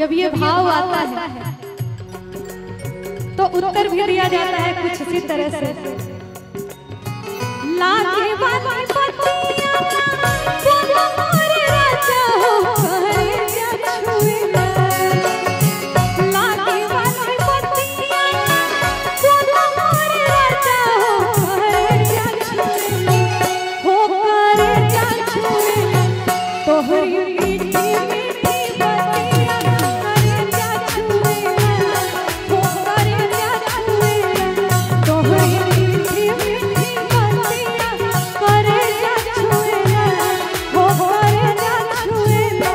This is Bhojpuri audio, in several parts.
जब ये भाव आता है तो उत्तर भी दिया जाता है कुछ इसी तरह से। लागे वाली पतिया बोलो मोरे राजा हो करे जा छुएला। लागे वाली पतिया बोलो मोरे राजा हो करे जा छुएला, हो करे जा छुएला। तोहरी मीठी मीठी बतिया करे जा छुएला, हो करे जा छुएला। तोहरी मीठी मीठी बतिया करे जा छुएला, हो करे जा छुएला।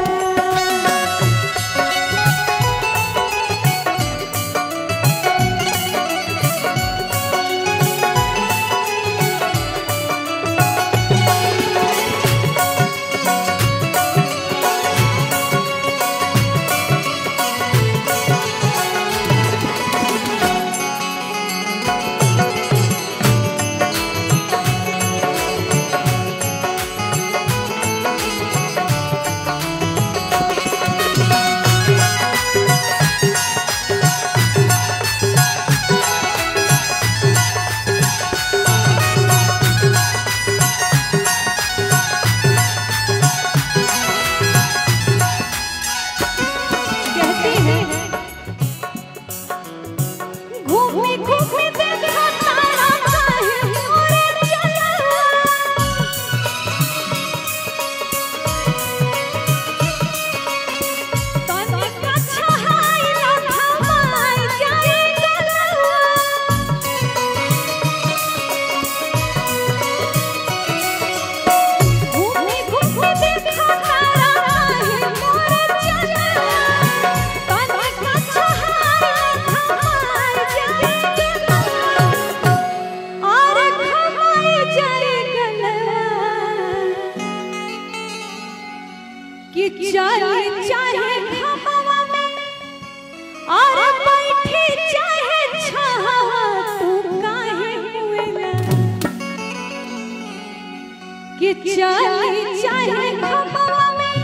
घूमी घूमी देखा तारा काहे मोरे चला। तनिका छहाइला थमाई जाए गलवा। घूमी घूमी देखा तारा काहे मोरे चला। तनिका छहाइला थमाई जाए गलवा। और खमाई जाए गलवा कि चाहे चाहे खमवा में और बैठी चाहे छावा तू काहे हुएला। कि चाहे चाहे खमवा में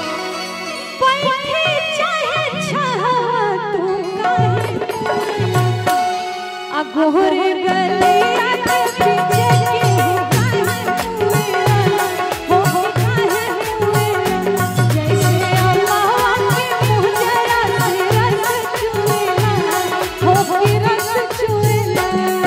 बैठी चाहे छावा तू काहे हुएला। आ गोरे गलिया के पीछे के काहे हुएला, हो काहे हुएला। जैसे अल्लाह के मुजरा से रस चुएला, हो की रस चुएला।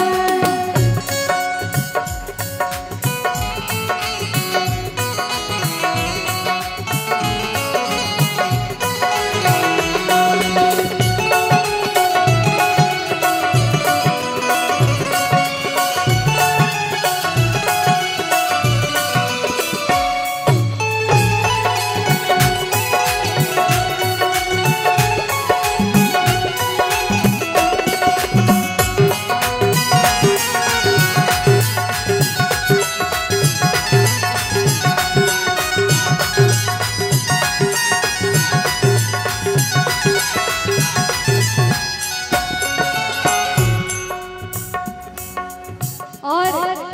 और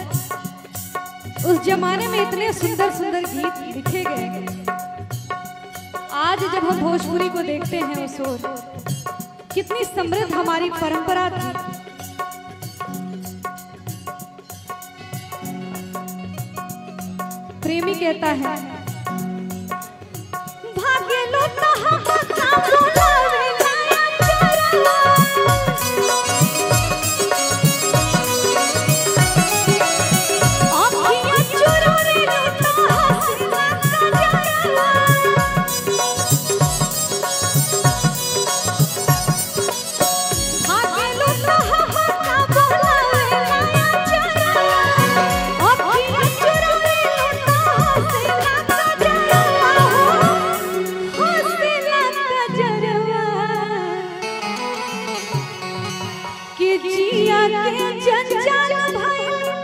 उस जमाने में इतने सुंदर सुंदर गीत लिखे गए। आज जब हम भोजपुरी को देखते हैं उस ओर, कितनी समृद्ध हमारी परंपरा थी। प्रेमी कहता है भाग्य लो कहाँ का बुलावे नया चरवा। आँखियाँ चुराने लूटा हसीना का जरवा। भाग्य लो कहाँ का बुलावे नया चरवा। आँखियाँ चुराने लूटा हसीना का जरवा, हसीना का जरवा। कि जिया के जंजाल भाई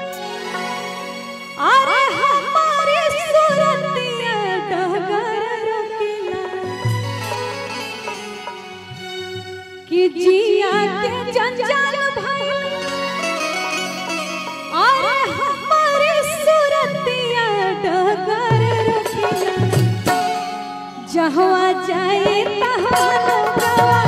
अरे हमारे सूरतिया डगर रखिला। कि जिया के जंजाल भाई अरे हमारे सूरतिया डगर रखिला। जहवा जाए तहाँ लोगवा